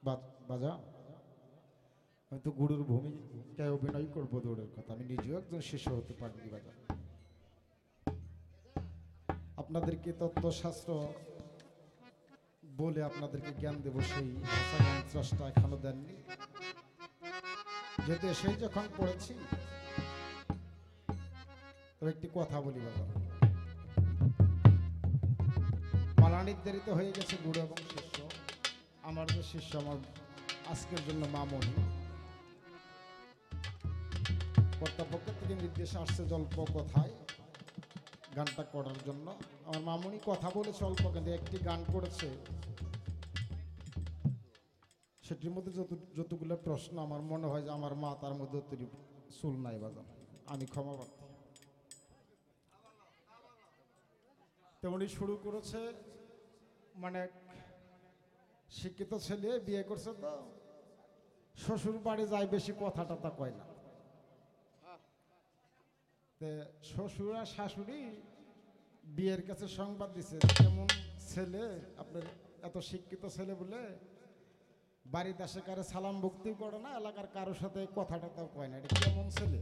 বাজা আমি তো গুরুর ভূমিকায় অভিনয় করবো দৌড়ের কথা, আমি নিজেও একজন শিষ্য হতে পারিনি বাজা। আপনাদেরকে তত্ত্বশাস্ত্র বলে আপনাদেরকে জ্ঞান দেব সেই ভাষা জ্ঞান স্রষ্টা এখনো দেননি, যেহেতু সেই যখন পড়েছি তবে একটি কথা বলি বাবা। মালা নির্ধারিত হয়ে গেছে গুরু এবং শিষ্য। আমার যে শিষ্য আমার আজকের জন্য মামনি, কর্তাপক্ষ থেকে নির্দেশ আসছে অল্প কথায় গানটা করার জন্য। আমার মামনি কথা বলেছে অল্প, কিন্তু একটি গান করেছে সেটির মধ্যে যতগুলো প্রশ্ন আমার মনে হয় যে আমার মা তার মধ্যে চুল নাই বাজানো, আমি ক্ষমা প্রার্থী। তেমনি শুরু করেছে, মানে শিক্ষিত ছেলে বিয়ে করছে তো শ্বশুর বাড়ি যায় বেশি কথা টথা কয় না, শ্বশুর আর শাশুড়ি বিয়ের কাছে সংবাদ দিছে কেমন ছেলে আপনার, এত শিক্ষিত ছেলে বলে বাড়িতে আসে কারে সালাম ভক্তি করে না, এলাকার কারোর সাথে কথা টথাও কয় না, এটা কেমন ছেলে।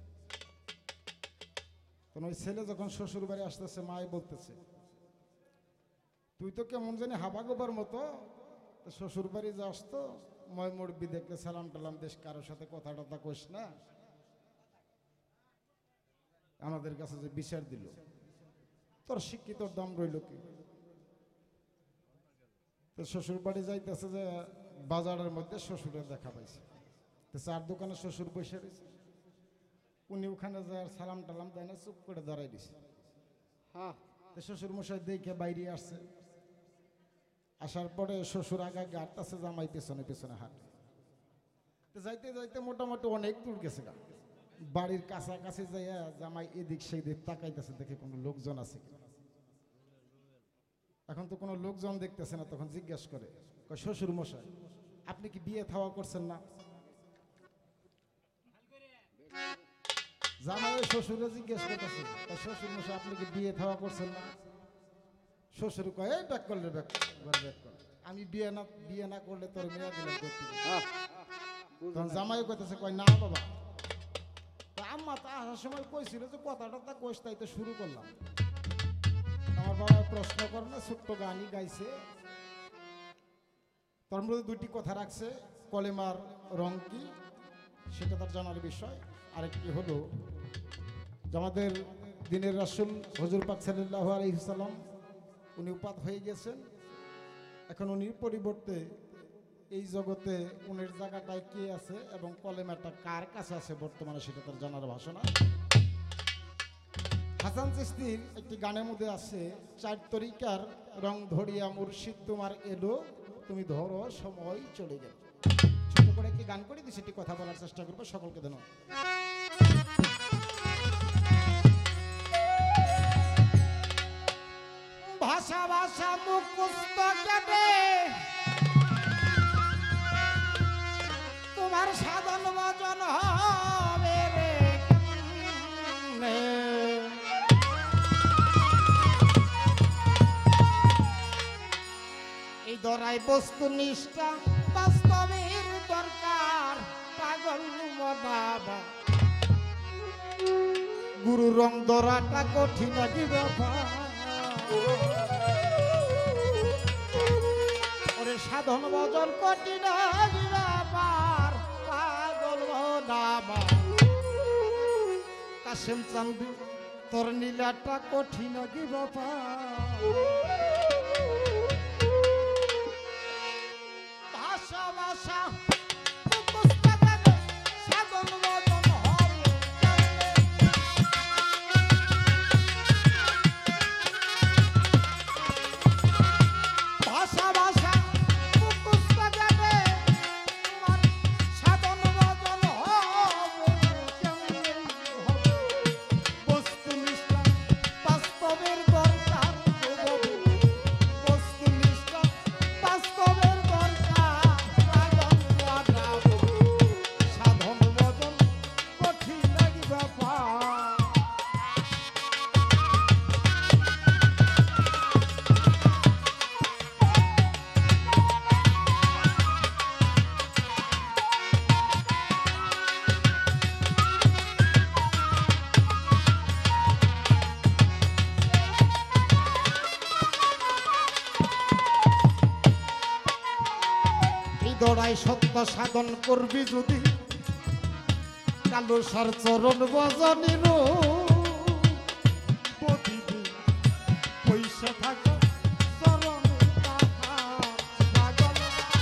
তখন ওই ছেলে যখন শ্বশুর বাড়ি আসতেছে মাই বলতেছে তুই তো কেমন জানি হাবা গোবার মতো, শ্বশুর বাড়ি যাস তো ময় মুরব্বি দেখলে সালাম টালাম দেশ, কারোর সাথে কথা টথা কইস না, আমাদের কাছে যে বিচার দিল তোর শিক্ষিতর দাম রইল কি। তো শ্বশুর বাড়ি যাইতেছে যে বাজারের মধ্যে শ্বশুরের দেখা পাইছে, তো চার দোকানে শ্বশুর বসে রয়েছে, উনি ওখানে যায় সালাম টালাম দেয় না, চুপ করে দাঁড়াই দিছে। হ্যাঁ, তো শ্বশুর মশাই দেখে বাইরে আসছে, আসার পরে শ্বশুর আগে হাঁটতেছে, জামাই পেছনে পেছনে হাঁটে। তো যাইতে যাইতে মোটামুটি অনেক দূর গেছে গা, বাড়ির কাছাকাছি যাইয়া জামাই এদিক সেই দিক তাকাইতেছে দেখে কোনো লোকজন আছে কিনা। এখন তো কোনো লোকজন দেখতেছে না, তখন জিজ্ঞেস করে শ্বশুর মশাই আপনি কি বিয়ে থাওয়া করছেন না? জামাই শ্বশুরে জিজ্ঞেস করতেছে শ্বশুর মশাই আপনি কি বিয়ে থাওয়া করছেন না? শ্বশুর কয় এই ব্যাক করলে ব্যাক কর, আমি বিয়ে না করলে তোর মেয়ে দিলাম করতে। তখন জামাই কইতেছে কয় না বাবা, আম্মা তো আসার সময় কইছিল যে কথাটা তা কইস, তাই তো শুরু করলাম। আমার বাবা প্রশ্ন করে না, ছোট্ট গানই গাইছে, তার মধ্যে দুটি কথা রাখছে, কলেমার রং কি সেটা তার জানার বিষয়, আরেকটি হলো যে আমাদের দিনের রাসূল হুজুর পাক সাল্লাল্লাহু আলাইহি সাল্লাম উনি উপাত হয়ে গেছেন, এখন উনির পরিবর্তে এই জগতে উনের জায়গাটায় কে আছে এবং কলেমাটা কার কাছে আছে বর্তমানে সেটা তার জানার ভাষণা। হাসান চিশতির একটি গানের মধ্যে আছে, চার তরিকার রং ধরিয়া মুর্শিদ তোমার এলো, তুমি ধরো সময় চলে গেল। ছোট করে একটি গান করে দিই, সেটি কথা বলার চেষ্টা করবো, সকলকে ধন্যবাদ। ভাষা ভাষা মুখস্থ কেটে তোমার সাধন ভজন হবে রে, এই দরাই বস্তু নিষ্ঠা বাস্তবের দরকার, পাগল বাবা গুরু রং ধরাটা কঠিন ব্যাপার, ওরে সাধন ভজন কঠিন ব্যাপার, পাগল বাবা কাশেম চান্দু তোর নীলাটা কঠিন ব্যাপার। ভাষা ভাষা সাধন ভজন দড়াই সত্য সাধন করবি যদি কালো সার চরণ বজনির প্রতিদিন পয়সা থাকো চরণে তাহার পাগল।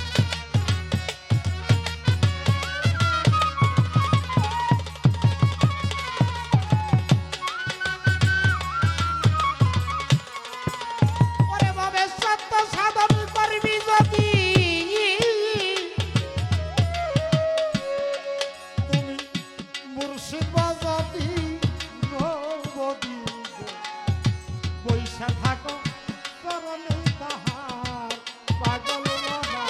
ওরে বাবে সত্য সাধন করবি যদি তুমি মুর্শিদ বাজাবি নবদি পয়সা থাকো চরণে তাহার পাগল বাবা।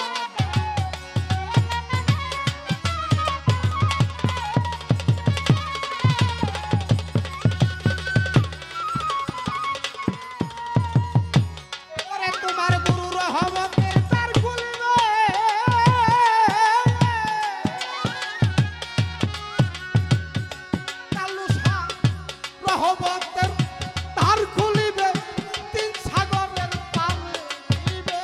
ওরে তোমার গুরু রহমতের দ্বার খুলবে, কালু শাহ রহমতের দ্বার খুলিবে, তিন সাগরের পার নিবে।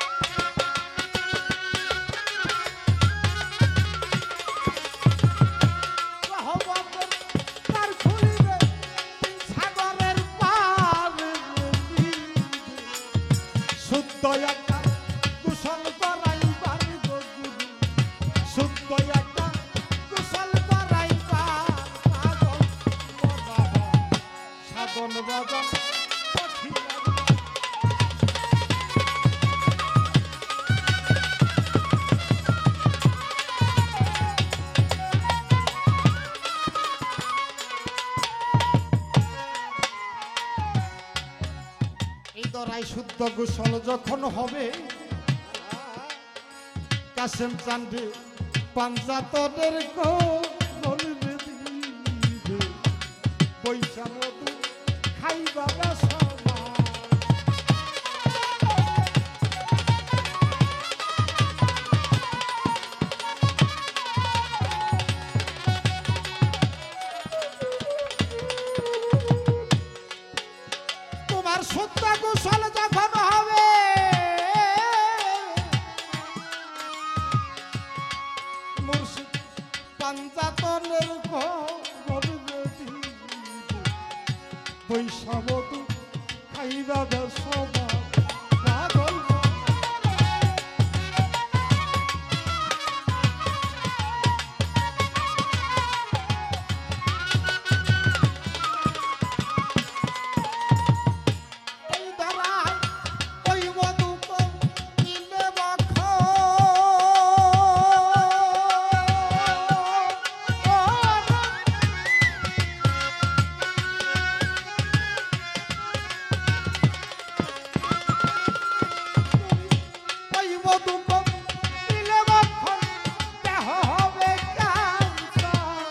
রহমতের দ্বার খুলিবে, তিন সাগরের পার নিবে। শুদ্ধ একটা কুশল করাইবার গো গুরু, শুদ্ধ একটা কুশল করাইবার পাগল বাবা। সাধন বাদন কঠিয়া এই দরাই শুদ্ধ গোসল যখন হবে, কাশেম চান্ডে পাঞ্জাতনের গলবে দিবে, পয়সা মধু খাইবা বেসনা। তোমার শুদ্ধ গোসল যখন হবে, মুর্শিদ পাঞ্জাতনের গলবে দিবে, পয়সা মধু খাইবা বেসনা পাগল। এই ধরায় ওই মধু কিনে বখ, ওই মধু কিনে বখ, দেহ হবে ক্যান্সার।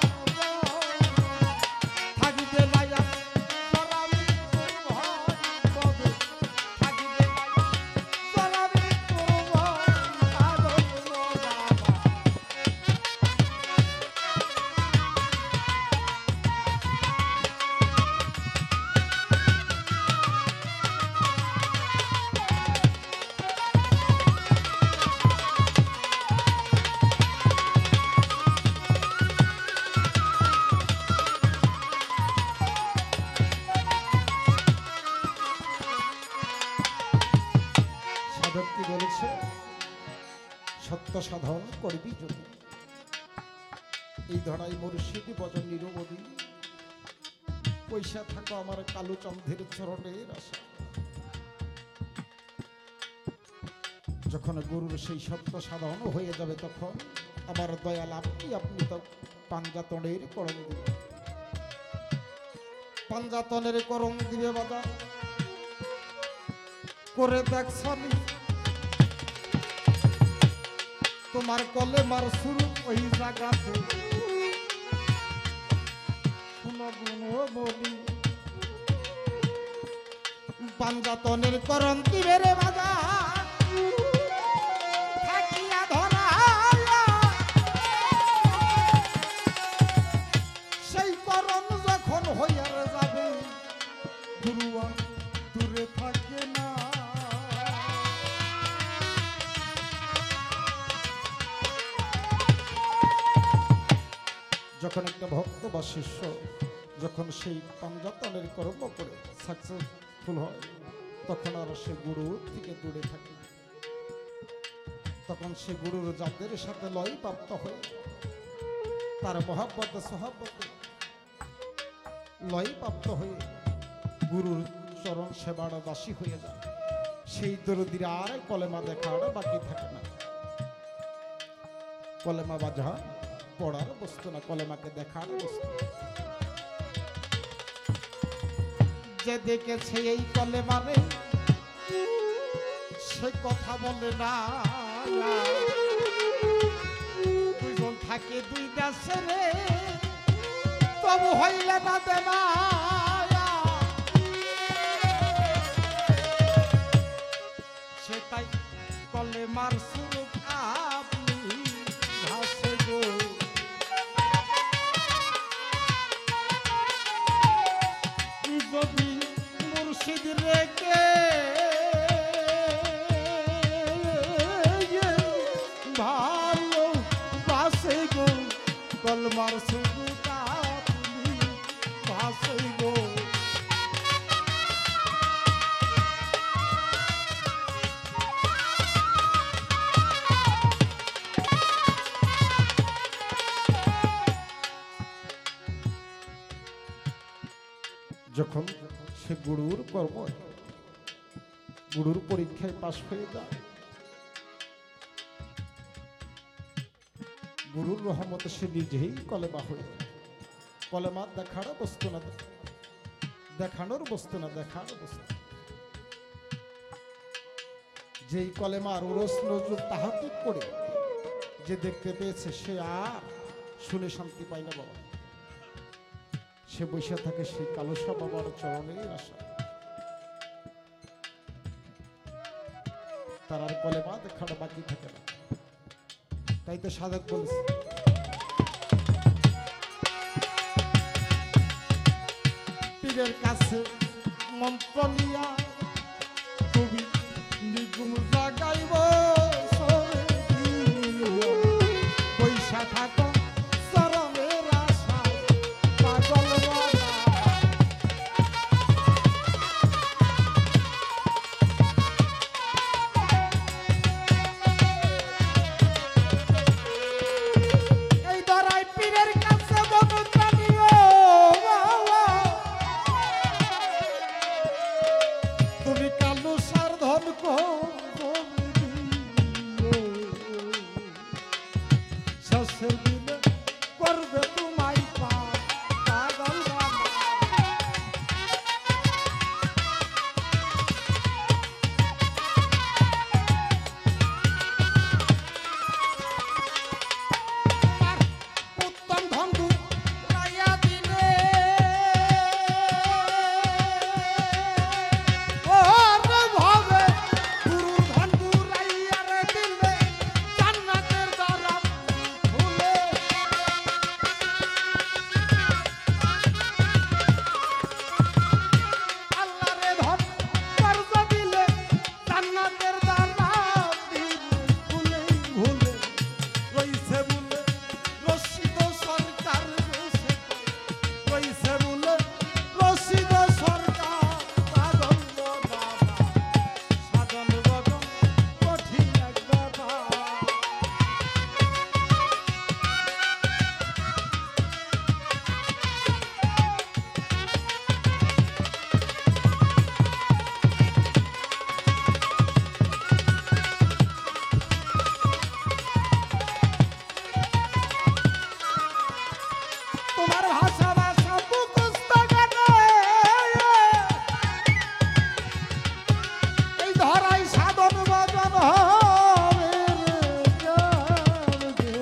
থাকিতে লাইয়া চরামি ভয় কবে, থাকিতে লাইয়া চরামি ভয় পাগল বাবা। সাধক কি বলেছে? সত্য সাধন করবি যদি এই ধরাই মুর্শিদ বজন নিরবধি, পয়সা থাকো আমার কালু চন্দ্রের চরণের আশা। যখন গুরুর সেই সত্য সাধন হয়ে যাবে, তখন আমার দয়াল আপনি তো পাঞ্জাতনের করণ দিবে, পাঞ্জাতনের করণ দিবে বাবা। করে দেখছনি তোমার কলেমার শুরু ওই জায়গাতে, শুনো গুণ বলি পাঞ্জাতনের করণ দিবে রে বাবা। থাকিয়া ধরা সেই করণ যখন হইয়া যাবে, গুরুয়া দূরে থাকে না। যখন একটা ভক্ত বা শিষ্য যখন সেই পাঞ্জাতনের কর্ম করে সাকসেসফুল হয়, তখন আর সে গুরুর থেকে দূরে থাকে। তখন সে গুরুর যাদের সাথে লয় প্রাপ্ত হয়, তার মহাব্বতে সহাব্বতে লয় প্রাপ্ত হয়ে গুরুর চরণ সেবার দাসী হয়ে যায়। সেই দরদিরা আর কলেমা দেখার বাকি থাকে না। কলেমা বাজা পড়ার বস্তু না, কলেমাকে দেখার বস্তু। যে দেখেছে এই কলেমারে সে কথা বলে না। দুইজন থাকে দুই দেশে রে, তবু হইলে না দেনা। সেটাই কলেমার স্বরূপ আপনি ভাসে গো। যদি মুর্শিদ রেখে ভালো বাসে গো, কলমার স্বরূপ আপনি ভাসে গো। যখন সে গুরুর কর্ম গুরুর পরীক্ষায় পাশ হয়ে যায়, গুরুর রহমতে সে নিজেই কলেমা হয়ে যায়। কলেমা দেখার বস্তু না, দেখানোর বস্তু না, দেখার বস্তু। যেই কলেমার ওরস নজরুল তাহাতুক করে যে দেখতে পেয়েছে, সে আর শুনে শান্তি পায় না বাবা। সে বসে থাকে সেই কালুসা বাবার চরণের আশা। তার আর কলেমা দেখানো বাকি থাকে না। তাই তো সাধক বলেছে, পীরের কাছে মন্ত্র নিয়া কবি নিগুম জাগাইব পয়সা থাকো চরণের আশা পাগল বলা। এই ধরাই পীরের কাছে মন্ত্র নিও, তুমি কালু সার ধন শেষের দিনে করবে তোমায় পাগল বাবা। উত্তম ধন্দু রাইয়া দিলে ওর ভাবে, গুরুর ধন্দু রাইয়া রে দিলে জান্নাতের দ্বার খুলে। আল্লাহ রে ধন কর্জ দিলে জান্নাতের দ্বার খুলে ভুলে রইছে বলে রশিদ সরকার বসে, রইছে বলে রশিদ সরকার পাগল বাবা। সাধন ভজন কঠিন এক বাবা। তোমার ভাষা ভাষা মুখস্থ গানে এই ধরাই সাধন ভজন হবে রে।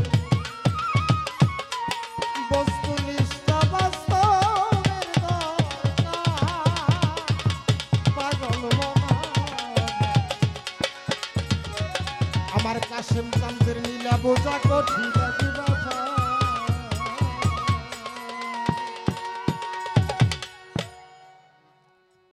বস্তুনিষ্ঠ বাস্তবের দরকার পাগল বাবা। আমার কাশেম চান্দের নীলা বোঝা কঠিন।